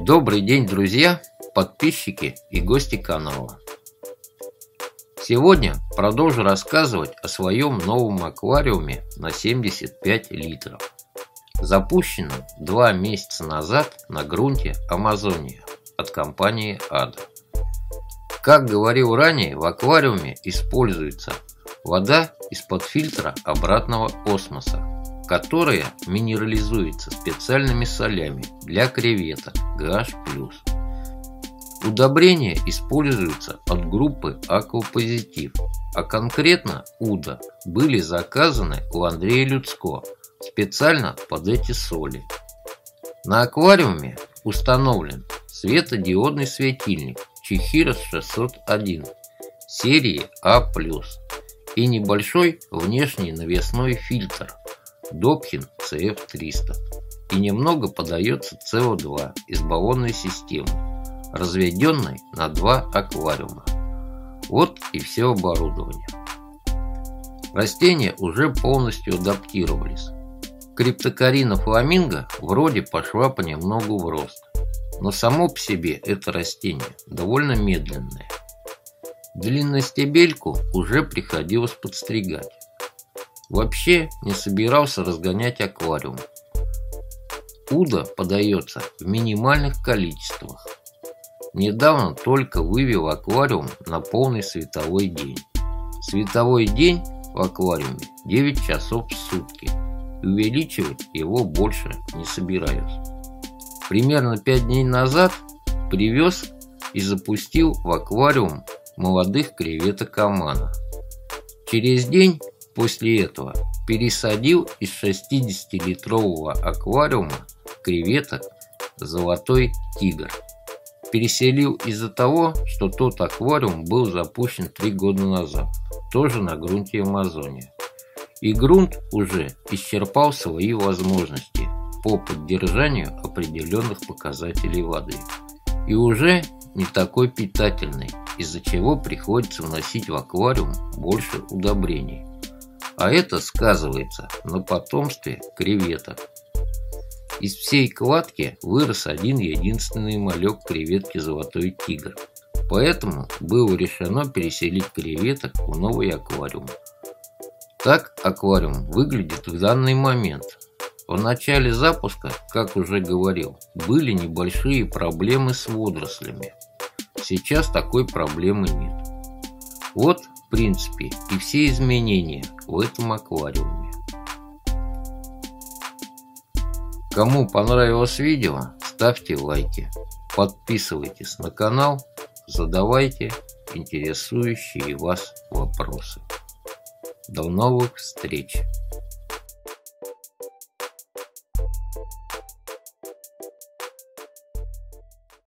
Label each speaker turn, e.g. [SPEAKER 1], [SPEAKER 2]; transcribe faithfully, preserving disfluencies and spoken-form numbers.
[SPEAKER 1] Добрый день, друзья, подписчики и гости канала. Сегодня продолжу рассказывать о своем новом аквариуме на семьдесят пять литров, запущенном два месяца назад на грунте Амазония от компании Ада. Как говорил ранее, в аквариуме используется вода из-под фильтра обратного осмоса, которая минерализуется специальными солями для креветок ГА плюс. Удобрения используются от группы Аквапозитив, а конкретно УДА были заказаны у Андрея Людско специально под эти соли. На аквариуме установлен светодиодный светильник Чехирос шестьсот один серии А плюс и небольшой внешний навесной фильтр Добхин Си Эф триста, и немного подается С О два из баллонной системы, разведенной на два аквариума. Вот и все оборудование. Растения уже полностью адаптировались. Криптокарина фламинго вроде пошла понемногу в рост, но само по себе это растение довольно медленное. Длинностебельку уже приходилось подстригать. Вообще не собирался разгонять аквариум. УДА подается в минимальных количествах. Недавно только вывел аквариум на полный световой день. Световой день в аквариуме девять часов в сутки. Увеличивать его больше не собираюсь. Примерно пять дней назад привез и запустил в аквариум молодых креветок Амана. Через день после этого пересадил из шестидесятилитрового аквариума креветок Золотой Тигр. Переселил из-за того, что тот аквариум был запущен три года назад, тоже на грунте Амазония. И грунт уже исчерпал свои возможности по поддержанию определенных показателей воды. И уже не такой питательный, из-за чего приходится вносить в аквариум больше удобрений. А это сказывается на потомстве креветок. Из всей кладки вырос один единственный малек креветки Золотой Тигр. Поэтому было решено переселить креветок в новый аквариум. Так аквариум выглядит в данный момент. В начале запуска, как уже говорил, были небольшие проблемы с водорослями. Сейчас такой проблемы нет. Вот, в принципе, и все изменения в этом аквариуме. Кому понравилось видео, ставьте лайки, подписывайтесь на канал, задавайте интересующие вас вопросы. До новых встреч!